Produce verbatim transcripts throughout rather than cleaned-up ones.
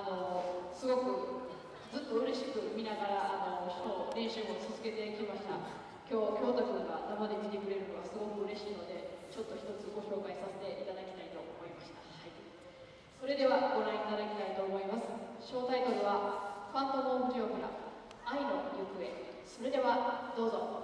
のすごくずっと嬉しく見ながらあの練習も続けてきました。今日京太君が生で見てくれるのはすごく嬉しいので、ちょっと一つご紹介させていただきたいと思いました。はい、それではご覧いただきたいと思います。小タイトルは「ファントム・オブ・ジオペラ愛の行方」。それではどうぞ。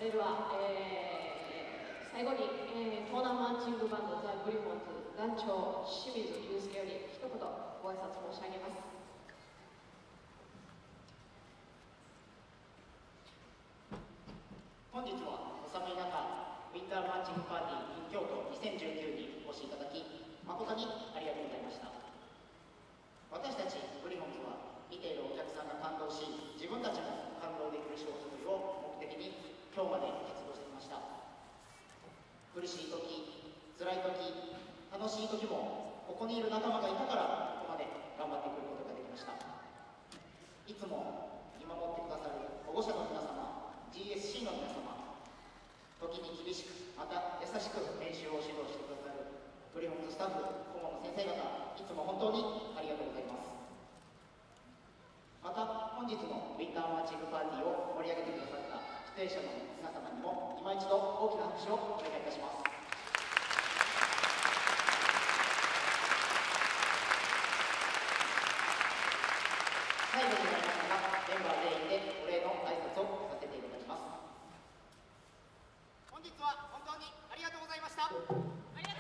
れでは、えー、最後に、えー、トーナマンチングバンドザ・グリフォンズ団長清水祐介より一言ご挨拶申し上げます。 本日はお寒い中、ウィンターマーチングパーティー in 京都にせんじゅうきゅうにお越しいただき、誠にありがとうございました。私たちグリフォンズは見ているお客さんが感動し、自分たちも感動できるショー作りを目的に今日まで活動してきました。苦しい時、辛い時、楽しい時もここにいる仲間がいたからここまで頑張ってくることができました。いつも見守ってくださる保護者の皆様、 ジーエスシー の皆様、時に厳しくまた優しく練習を指導してくださるグリフォンズスタッフ、顧問の先生方、いつも本当にありがとうございます。また本日のウィンターマーチングパーティーを盛り上げてくださった出演者の皆様にも今一度大きな拍手をお願いいたします。最後になりましたが、メンバー全員でお礼の挨拶をさせていただきます。本日は本当にありがとうございました。ありがとうございました。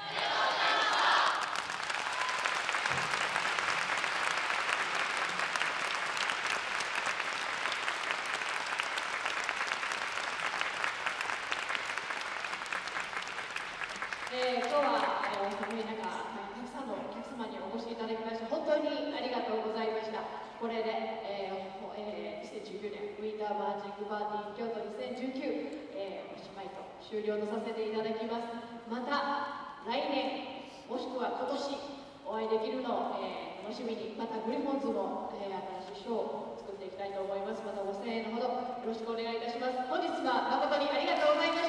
えー、今日は、えー、寒い中、たくさんのお客様にお越しいただきまして本当にありがとうございました。これで、えーえー、にせんじゅうきゅうねんウィンターマーチングパーティー京都にせんじゅうきゅう、えー、おしまいと終了とさせていただきます。また来年もしくは今年お会いできるのを、えー、楽しみに、またグリフォンズも、えー、新しいショーを作っていきたいと思います。またご声援のほどよろしくお願いいたします。本日は誠にありがとうございました。